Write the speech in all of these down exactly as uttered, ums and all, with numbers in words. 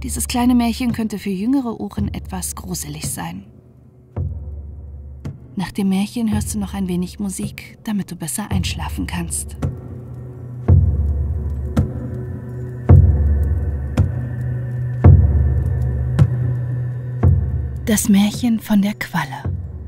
Dieses kleine Märchen könnte für jüngere Ohren etwas gruselig sein. Nach dem Märchen hörst du noch ein wenig Musik, damit du besser einschlafen kannst. Das Märchen von der Qualle.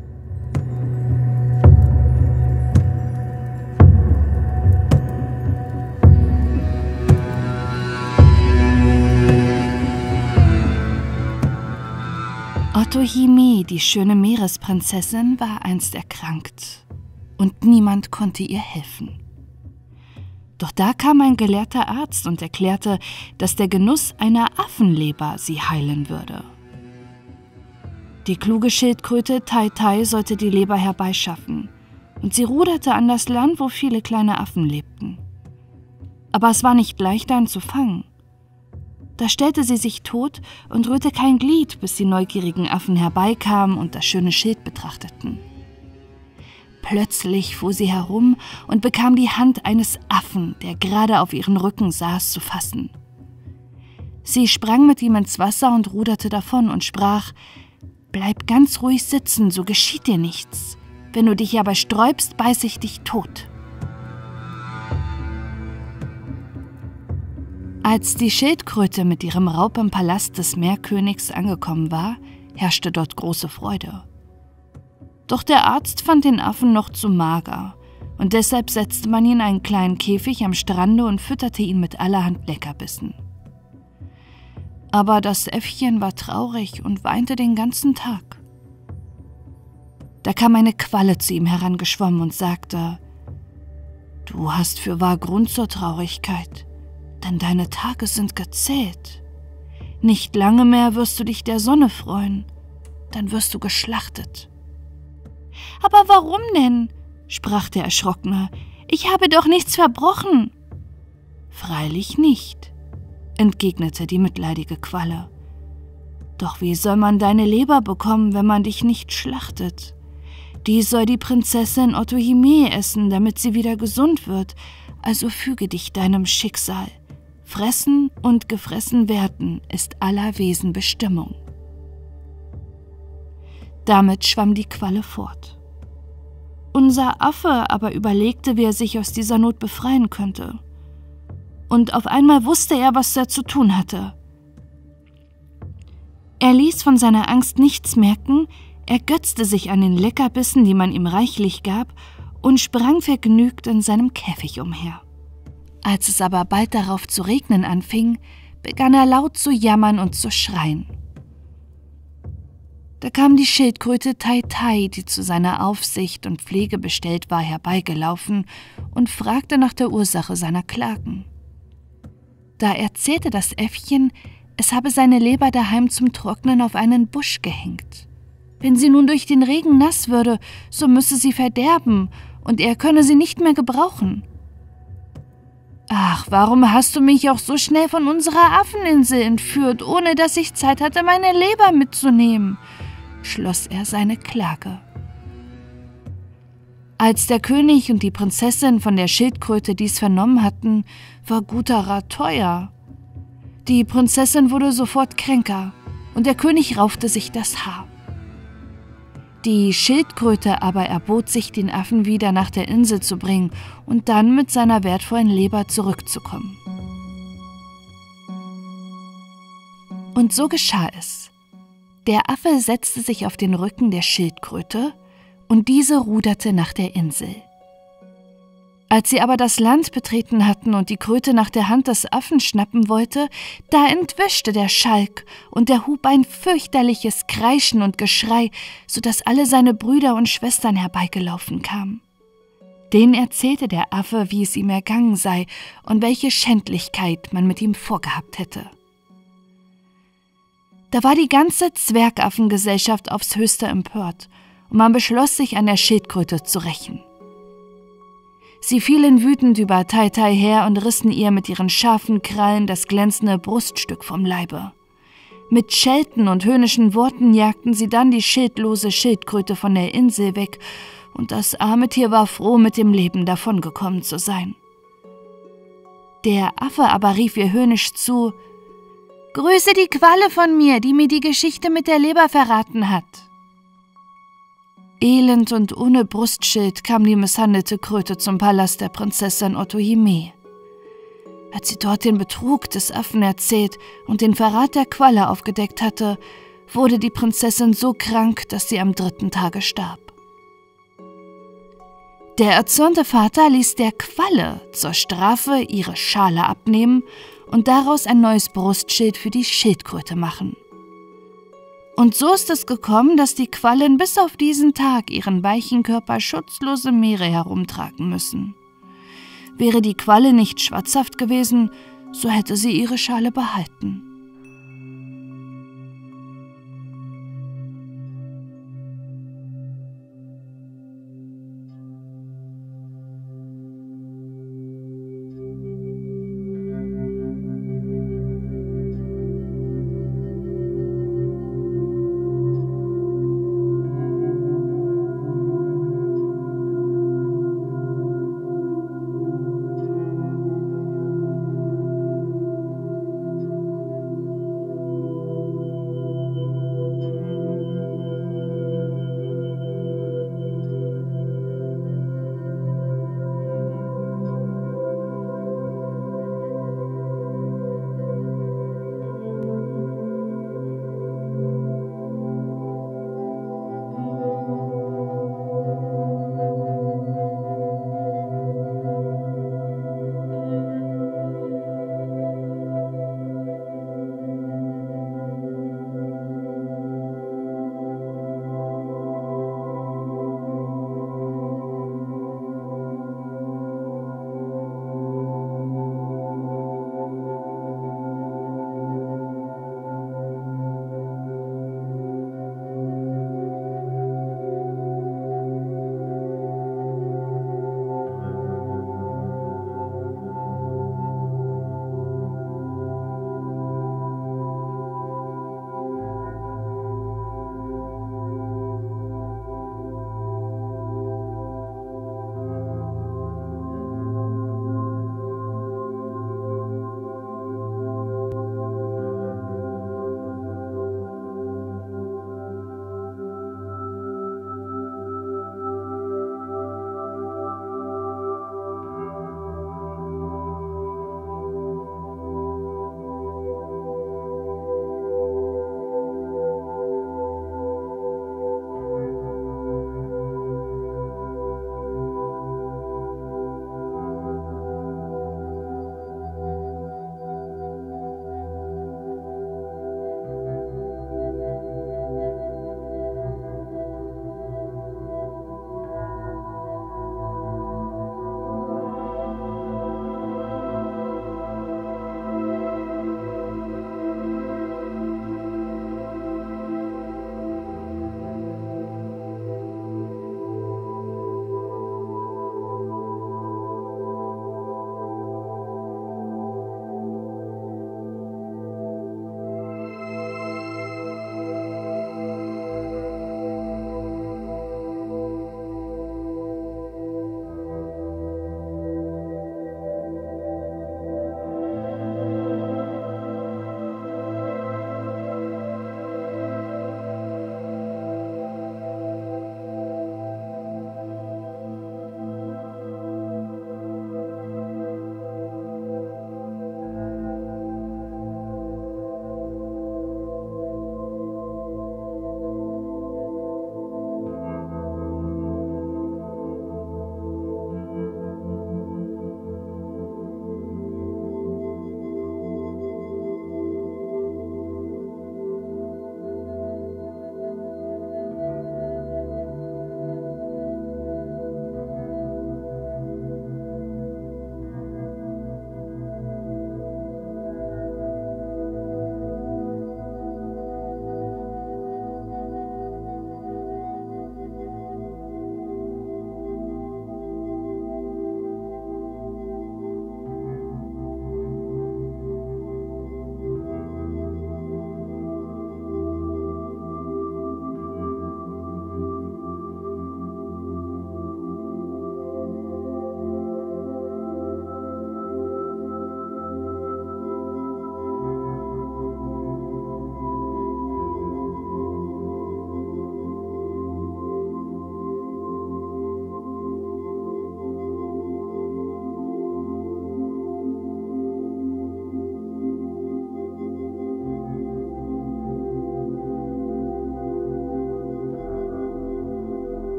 Otohime, die schöne Meeresprinzessin, war einst erkrankt und niemand konnte ihr helfen. Doch da kam ein gelehrter Arzt und erklärte, dass der Genuss einer Affenleber sie heilen würde. Die kluge Schildkröte Tai Tai sollte die Leber herbeischaffen und sie ruderte an das Land, wo viele kleine Affen lebten. Aber es war nicht leicht, einen zu fangen. Da stellte sie sich tot und rührte kein Glied, bis die neugierigen Affen herbeikamen und das schöne Schild betrachteten. Plötzlich fuhr sie herum und bekam die Hand eines Affen, der gerade auf ihren Rücken saß, zu fassen. Sie sprang mit ihm ins Wasser und ruderte davon und sprach: »Bleib ganz ruhig sitzen, so geschieht dir nichts. Wenn du dich aber sträubst, beiß ich dich tot.« Als die Schildkröte mit ihrem Raub im Palast des Meerkönigs angekommen war, herrschte dort große Freude. Doch der Arzt fand den Affen noch zu mager und deshalb setzte man ihn in einen kleinen Käfig am Strande und fütterte ihn mit allerhand Leckerbissen. Aber das Äffchen war traurig und weinte den ganzen Tag. Da kam eine Qualle zu ihm herangeschwommen und sagte: »Du hast fürwahr Grund zur Traurigkeit, denn deine Tage sind gezählt. Nicht lange mehr wirst du dich der Sonne freuen, dann wirst du geschlachtet.« »Aber warum denn?« sprach der Erschrockene. »Ich habe doch nichts verbrochen.« »Freilich nicht«, entgegnete die mitleidige Qualle. »Doch wie soll man deine Leber bekommen, wenn man dich nicht schlachtet? Die soll die Prinzessin Otohime essen, damit sie wieder gesund wird, also füge dich deinem Schicksal. Fressen und gefressen werden ist aller Wesen Bestimmung.« Damit schwamm die Qualle fort. Unser Affe aber überlegte, wie er sich aus dieser Not befreien könnte. Und auf einmal wusste er, was er zu tun hatte. Er ließ von seiner Angst nichts merken, ergötzte sich an den Leckerbissen, die man ihm reichlich gab, und sprang vergnügt in seinem Käfig umher. Als es aber bald darauf zu regnen anfing, begann er laut zu jammern und zu schreien. Da kam die Schildkröte Tai Tai, die zu seiner Aufsicht und Pflege bestellt war, herbeigelaufen und fragte nach der Ursache seiner Klagen. Da erzählte das Äffchen, es habe seine Leber daheim zum Trocknen auf einen Busch gehängt. Wenn sie nun durch den Regen nass würde, so müsse sie verderben und er könne sie nicht mehr gebrauchen. »Ach, warum hast du mich auch so schnell von unserer Affeninsel entführt, ohne dass ich Zeit hatte, meine Leber mitzunehmen?« schloss er seine Klage. Als der König und die Prinzessin von der Schildkröte dies vernommen hatten, war guter Rat teuer. Die Prinzessin wurde sofort kränker und der König raufte sich das Haar. Die Schildkröte aber erbot sich, den Affen wieder nach der Insel zu bringen und dann mit seiner wertvollen Leber zurückzukommen. Und so geschah es. Der Affe setzte sich auf den Rücken der Schildkröte und diese ruderte nach der Insel. Als sie aber das Land betreten hatten und die Kröte nach der Hand des Affen schnappen wollte, da entwischte der Schalk und erhub ein fürchterliches Kreischen und Geschrei, sodass alle seine Brüder und Schwestern herbeigelaufen kamen. Denen erzählte der Affe, wie es ihm ergangen sei und welche Schändlichkeit man mit ihm vorgehabt hätte. Da war die ganze Zwergaffengesellschaft aufs Höchste empört und man beschloss, sich an der Schildkröte zu rächen. Sie fielen wütend über Tai Tai her und rissen ihr mit ihren scharfen Krallen das glänzende Bruststück vom Leibe. Mit Schelten und höhnischen Worten jagten sie dann die schildlose Schildkröte von der Insel weg, und das arme Tier war froh, mit dem Leben davongekommen zu sein. Der Affe aber rief ihr höhnisch zu: Grüße die Qualle von mir, die mir die Geschichte mit der Leber verraten hat. Elend und ohne Brustschild kam die misshandelte Kröte zum Palast der Prinzessin Otohime. Als sie dort den Betrug des Affen erzählt und den Verrat der Qualle aufgedeckt hatte, wurde die Prinzessin so krank, dass sie am dritten Tage starb. Der erzürnte Vater ließ der Qualle zur Strafe ihre Schale abnehmen und daraus ein neues Brustschild für die Schildkröte machen. Und so ist es gekommen, dass die Quallen bis auf diesen Tag ihren weichen Körper schutzlos im Meere herumtragen müssen. Wäre die Qualle nicht schwatzhaft gewesen, so hätte sie ihre Schale behalten.